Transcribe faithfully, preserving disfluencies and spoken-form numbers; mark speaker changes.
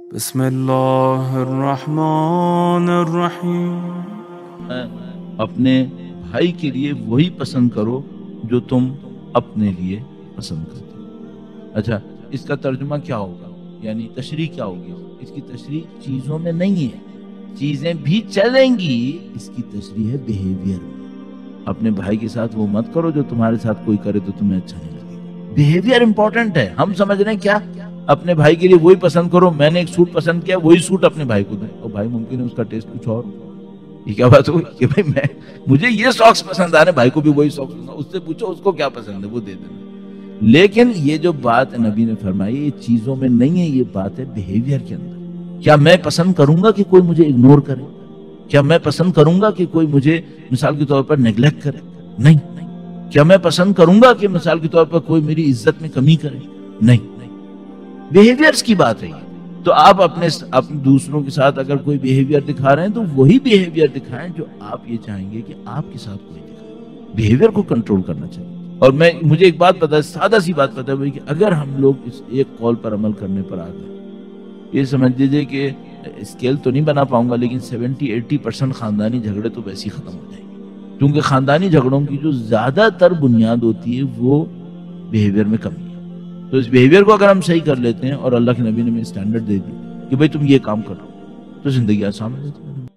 Speaker 1: بسم اللہ الرحمن الرحیم۔
Speaker 2: اپنے بھائی کے لیے وہی پسند کرو جو تم اپنے لیے پسند کرتے ہو۔ اچھا، اس کا ترجمہ کیا ہوگا، یعنی تشریح کیا ہوگی؟ اس کی تشریح چیزوں میں نہیں ہے، چیزیں بھی چلیں گی، اس کی تشریح ہے بیہیویئر میں۔ اپنے بھائی کے ساتھ وہ مت کرو جو تمہارے ساتھ کوئی کرے تو تمہیں اچھا نہیں لگے گا۔ بیہیویئر امپورٹنٹ ہے۔ ہم سمجھ رہے ہیں کیا اپنے بھائی کے لیے وہی پسند کرو، میں نے ایک سوٹ پسند کیا وہی سوٹ اپنے بھائی کو دیں، اور بھائی ممکن ہے اس کا ٹیسٹ کچھ اور ہو۔ یہ کیا بات ہوئی کہ بھائی میں مجھے یہ ساکس پسند آ رہے، بھائی کو بھی وہی ساکس پسند، اس سے پوچھو اس کو کیا پسند ہے وہ دے دینا۔ لیکن یہ جو بات نبی نے فرمائی یہ چیزوں میں نہیں ہے، یہ بات ہے بیہیویئر کے اندر۔ کیا میں پسند کروں گا کہ کوئی مجھے اگنور کرے؟ کیا میں پسند کروں گا کہ کوئی مجھے مثال کے طور پر نیگلیکٹ کرے؟ نہیں۔ کیا میں پسند کروں گا کہ مثال کے طور پر کوئی میری عزت میں کمی کرے؟ نہیں۔ بیہیویئرز کی بات ہے یہ۔ تو آپ اپنے اپنے دوسروں کے ساتھ اگر کوئی بیہیویئر دکھا رہے ہیں تو وہی بیہیویئر دکھائیں جو آپ یہ چاہیں گے کہ آپ کے ساتھ کوئی دکھائے۔ بیہیویئر کو کنٹرول کرنا چاہیے۔ اور میں مجھے ایک بات پتا ہے، سادہ سی بات پتا ہے کہ اگر ہم لوگ اس ایک قول پر عمل کرنے پر آ گئے، یہ سمجھ لیجیے کہ اسکیل تو نہیں بنا پاؤں گا لیکن سیونٹی ایٹی پرسنٹ خاندانی جھگڑے تو ویسے ہی ختم ہو جائیں گے، کیونکہ خاندانی جھگڑوں کی جو زیادہ تر بنیاد ہوتی ہے وہ بیہیویئر میں کمی ہے۔ تو اس بیہیویئر کو اگر ہم صحیح کر لیتے ہیں اور اللہ کے نبی نے ہمیں اسٹینڈرڈ دے دی کہ بھئی تم یہ کام کرو، تو زندگی آسان ہو جاتی ہے۔